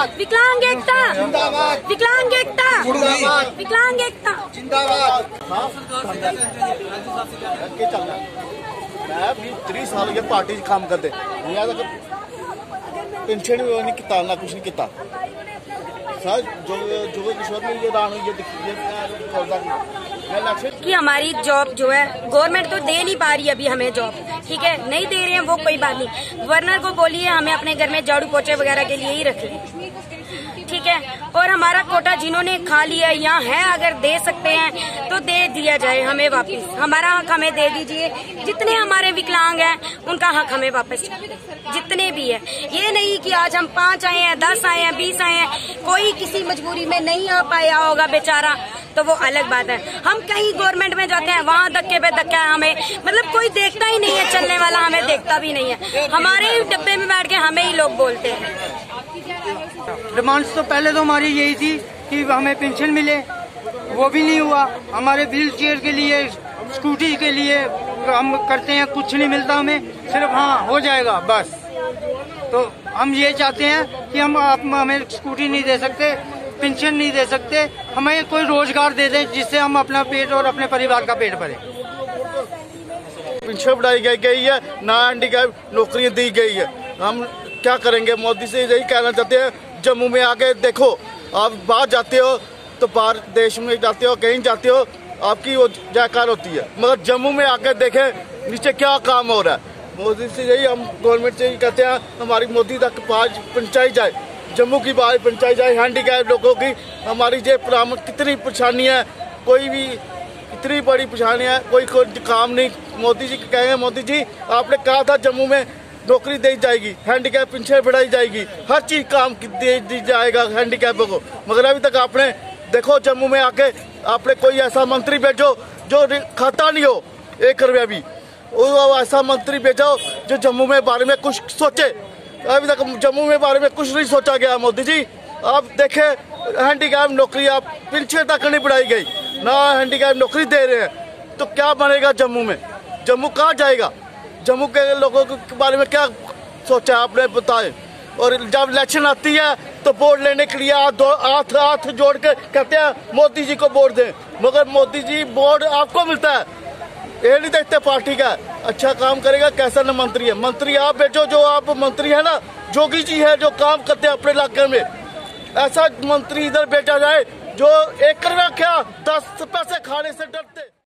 विकलांग एकता, विकलांग एकता, विकलांग एकता। मैं भी 3 साल हो गए पार्टी च काम करते, पेंशन नहीं किता ना कुछ नहीं किता। सर जो किशोर ने ये दान हुई कि हमारी जॉब जो है गवर्नमेंट तो दे नहीं पा रही अभी हमें जॉब, ठीक है, नहीं दे रहे हैं वो कोई बात नहीं। गवर्नर को बोलिए हमें अपने घर में झाड़ू पोछे वगैरह के लिए ही रख ले, ठीक है। और हमारा कोटा जिन्होंने खा लिया यहाँ है, अगर दे सकते हैं तो दे दिया जाए हमें वापस, हमारा हक हमें दे दीजिए। जितने हमारे विकलांग हैं उनका हक हमें वापस चाहिए, जितने भी है। ये नहीं कि आज हम 5 आए हैं, 10 आए हैं, 20 आए हैं, कोई किसी मजबूरी में नहीं आ पाया होगा बेचारा, तो वो अलग बात है। हम कहीं गवर्नमेंट में जाते हैं, वहाँ धक्के पे धक्का हमें, मतलब कोई देखता ही नहीं है, चलने वाला हमें देखता भी नहीं है। हमारे ही डब्बे में बैठ के हमें ही लोग बोलते हैं। डिमांड्स तो पहले तो हमारी यही थी कि हमें पेंशन मिले, वो भी नहीं हुआ। हमारे व्हील चेयर के लिए, स्कूटी के लिए हम करते हैं, कुछ नहीं मिलता हमें, सिर्फ हाँ हो जाएगा बस। तो हम ये चाहते हैं कि हमें स्कूटी नहीं दे सकते, पेंशन नहीं दे सकते, हमें कोई रोजगार दे दें जिससे हम अपना पेट और अपने परिवार का पेट भरें। पेंशन बढ़ाई गई है ना, हैंडीकैप नौकरियां दी गई है। हम क्या करेंगे? मोदी से यही कहना चाहते हैं, जम्मू में आके देखो, आप बाहर जाते हो तो बाहर देश में जाते हो, कहीं जाते हो, आपकी वो जयकार होती है, मगर जम्मू में आके देखें नीचे क्या काम हो रहा है। मोदी से यही हम गवर्नमेंट से यही कहते हैं, हमारी मोदी तक बात पहुंचाई जाए, जम्मू की बात पहुंचाई जाए। हैंडीकैप लोगों की हमारी जो कितनी परेशानी है, कोई भी इतनी बड़ी परेशानी है, कोई काम नहीं। मोदी जी कहेंगे, मोदी जी आपने कहा था जम्मू में नौकरी दी जाएगी, हैंडीकैप पेंशन बढ़ाई जाएगी, हर चीज काम दी जाएगा हैंडीकैपों को, मगर अभी तक आपने देखो जम्मू में आके आपने कोई ऐसा मंत्री भेजो जो खाता नहीं हो 1 रुपया भी, वो ऐसा मंत्री भेजो जो जम्मू में बारे में कुछ सोचे। अभी तक जम्मू में बारे में कुछ नहीं सोचा गया। मोदी जी आप देखे, हैंडीकैप नौकरी आप पेंशन तक नहीं बढ़ाई गई, ना हैंडीकैप नौकरी दे रहे हैं, तो क्या बनेगा जम्मू में? जम्मू कहाँ जाएगा? जम्मू के लोगों के बारे में क्या सोचा आपने, बताए। और जब इलेक्शन आती है तो वोट लेने के लिए हाथ जोड़ के कहते हैं मोदी जी को वोट दें, मगर मोदी जी वोट आपको मिलता है, ये नहीं देखते पार्टी का अच्छा काम करेगा कैसा न मंत्री है। मंत्री आप भेजो, जो आप मंत्री है ना, जोगी जी है, जो काम करते हैं अपने इलाके में, ऐसा मंत्री इधर भेजा जाए जो 1 रुपया क्या 10 पैसे खाने से डरते।